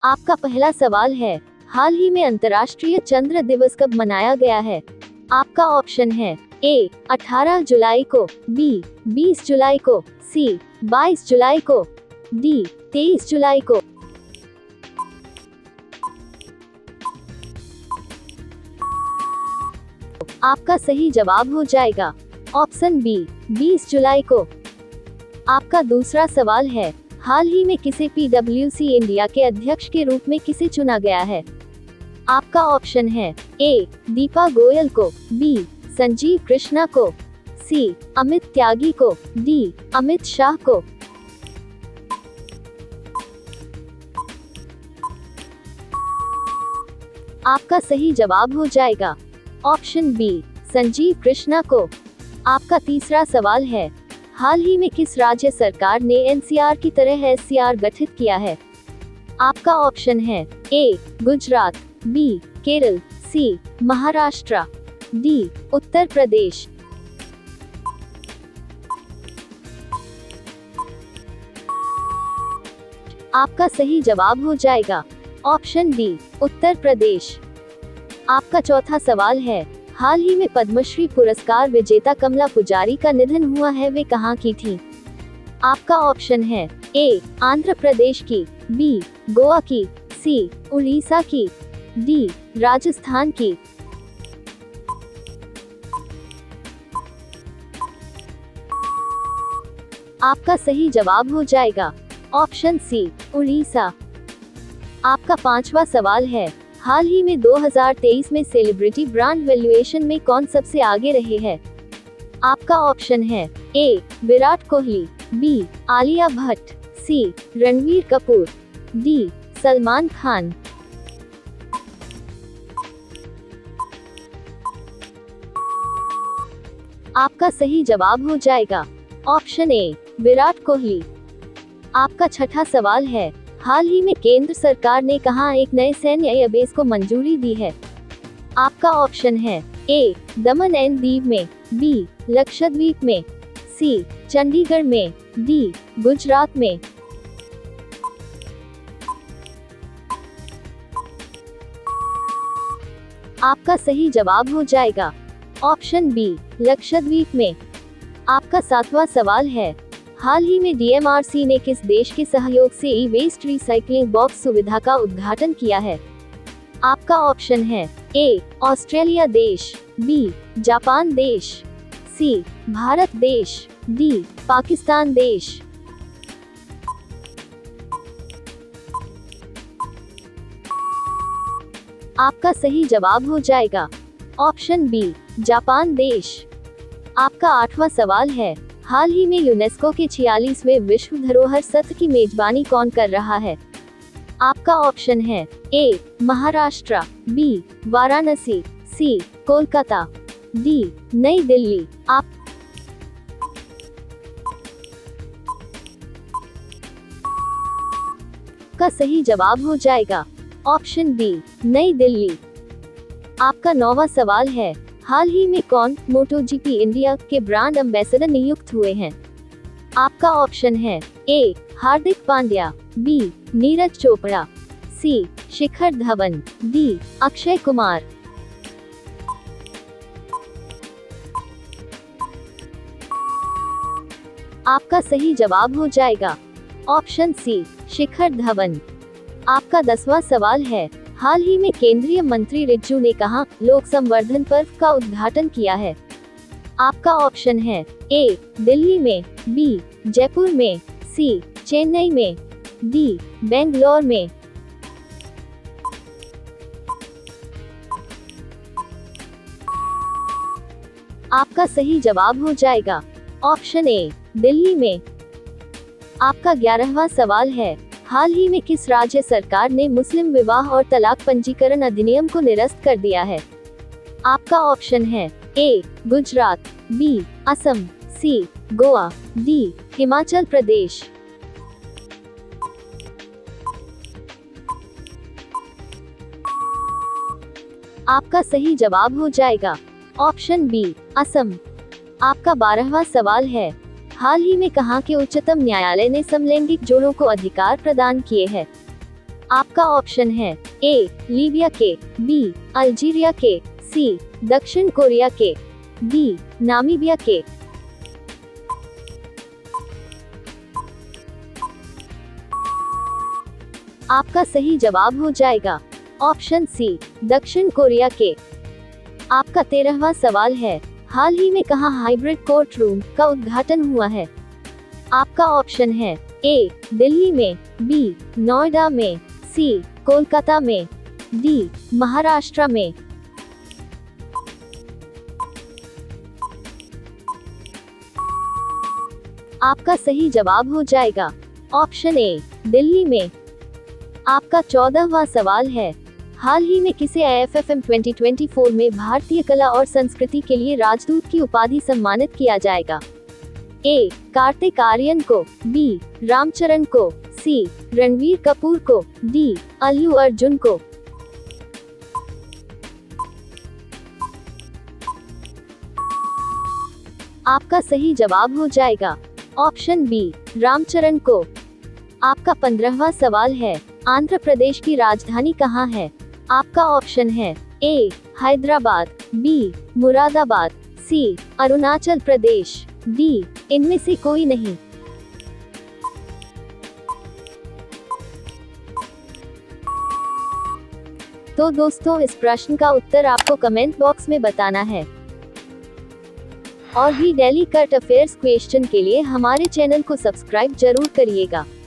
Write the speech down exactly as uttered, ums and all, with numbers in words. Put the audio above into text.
आपका पहला सवाल है, हाल ही में अंतर्राष्ट्रीय चंद्र दिवस कब मनाया गया है? आपका ऑप्शन है ए अठारह जुलाई को, बी बीस जुलाई को, सी बाईस जुलाई को, डी तेईस जुलाई को। आपका सही जवाब हो जाएगा ऑप्शन बी बीस जुलाई को। आपका दूसरा सवाल है, हाल ही में किसे पीडब्ल्यूसी इंडिया के अध्यक्ष के रूप में किसे चुना गया है? आपका ऑप्शन है ए दीपा गोयल को, बी संजीव कृष्णा को, सी अमित त्यागी को, डी अमित शाह को। आपका सही जवाब हो जाएगा ऑप्शन बी संजीव कृष्णा को। आपका तीसरा सवाल है, हाल ही में किस राज्य सरकार ने एनसीआर की तरह एससीआर गठित किया है? आपका ऑप्शन है A Gujarat, B Kerala, C Maharashtra, D Uttar Pradesh. आपका सही जवाब हो जाएगा ऑप्शन डी उत्तर प्रदेश। आपका चौथा सवाल है, हाल ही में पद्मश्री पुरस्कार विजेता कमला पुजारी का निधन हुआ है, वे कहाँ की थी? आपका ऑप्शन है ए आंध्र प्रदेश की, बी गोवा की, सी उड़ीसा की, डी राजस्थान की। आपका सही जवाब हो जाएगा ऑप्शन सी उड़ीसा। आपका पांचवा सवाल है, हाल ही में दो हज़ार तेईस में सेलिब्रिटी ब्रांड वैल्यूएशन में कौन सबसे आगे रहे हैं? आपका ऑप्शन है A Virat Kohli, B Alia Bhatt, C Ranveer Kapoor, D Salman Khan. आपका सही जवाब हो जाएगा ऑप्शन ए विराट कोहली। आपका छठा सवाल है, हाल ही में केंद्र सरकार ने कहां एक नए सैन्य एयरबेस को मंजूरी दी है? आपका ऑप्शन है ए दमन एंड दीव में, बी लक्षद्वीप में, सी चंडीगढ़ में, डी गुजरात में। आपका सही जवाब हो जाएगा ऑप्शन बी लक्षद्वीप में। आपका सातवां सवाल है, हाल ही में डीएमआरसी ने किस देश के सहयोग से ई वेस्ट रिसाइकलिंग बॉक्स सुविधा का उद्घाटन किया है? आपका ऑप्शन है ए ऑस्ट्रेलिया देश, बी जापान देश, सी भारत देश, डी पाकिस्तान देश। आपका सही जवाब हो जाएगा ऑप्शन बी जापान देश। आपका आठवां सवाल है, हाल ही में यूनेस्को के छियालीसवें विश्व धरोहर सत्र की मेजबानी कौन कर रहा है? आपका ऑप्शन है A Maharashtra, B Varanasi, C Kolkata, D नई दिल्ली। आप का सही जवाब हो जाएगा ऑप्शन बी नई दिल्ली। आपका नौवां सवाल है, हाल ही में कौन मोटोजीपी इंडिया के ब्रांड एम्बेसडर नियुक्त हुए हैं? आपका ऑप्शन है A Hardik Pandya, B Neeraj Chopra, C Shikhar Dhawan, D Akshay Kumar. आपका सही जवाब हो जाएगा ऑप्शन सी शिखर धवन। आपका दसवां सवाल है, हाल ही में केंद्रीय मंत्री रिज्जू ने कहां लोक संवर्धन पर्व का उद्घाटन किया है? आपका ऑप्शन है ए दिल्ली में, बी जयपुर में, सी चेन्नई में, डी बेंगलोर में। आपका सही जवाब हो जाएगा ऑप्शन ए दिल्ली में। आपका ग्यारहवां सवाल है, हाल ही में किस राज्य सरकार ने मुस्लिम विवाह और तलाक पंजीकरण अधिनियम को निरस्त कर दिया है? आपका ऑप्शन है A Gujarat, B Assam, C Goa, D Himachal Pradesh. आपका सही जवाब हो जाएगा ऑप्शन बी असम। आपका बारहवां सवाल है, हाल ही में कहां के उच्चतम न्यायालय ने समलैंगिक जोड़ों को अधिकार प्रदान किए हैं? आपका ऑप्शन है ए लीबिया के, बी अल्जीरिया के, सी दक्षिण कोरिया के, डी नामीबिया के। आपका सही जवाब हो जाएगा ऑप्शन सी दक्षिण कोरिया के। आपका तेरहवां सवाल है, हाल ही में कहाँ हाइब्रिड कोर्ट रूम का उद्घाटन हुआ है? आपका ऑप्शन है ए दिल्ली में, बी नोएडा में, सी कोलकाता में, डी महाराष्ट्र में। आपका सही जवाब हो जाएगा ऑप्शन ए दिल्ली में। आपका चौदहवां सवाल है, हाल ही में किसे I F F M twenty twenty four में भारतीय कला और संस्कृति के लिए राजदूत की उपाधि सम्मानित किया जाएगा? ए कार्तिक आर्यन को, बी रामचरण को, सी रणवीर कपूर को, डी अल्लू अर्जुन को। आपका सही जवाब हो जाएगा ऑप्शन बी रामचरण को। आपका पंद्रहवां सवाल है, आंध्र प्रदेश की राजधानी कहाँ है? आपका ऑप्शन है A Hyderabad, B Moradabad, C Arunachal Pradesh, D इनमें से कोई नहीं। तो दोस्तों, इस प्रश्न का उत्तर आपको कमेंट बॉक्स में बताना है। और भी डेली करंट अफेयर्स क्वेश्चन के लिए हमारे चैनल को सब्सक्राइब जरूर करिएगा।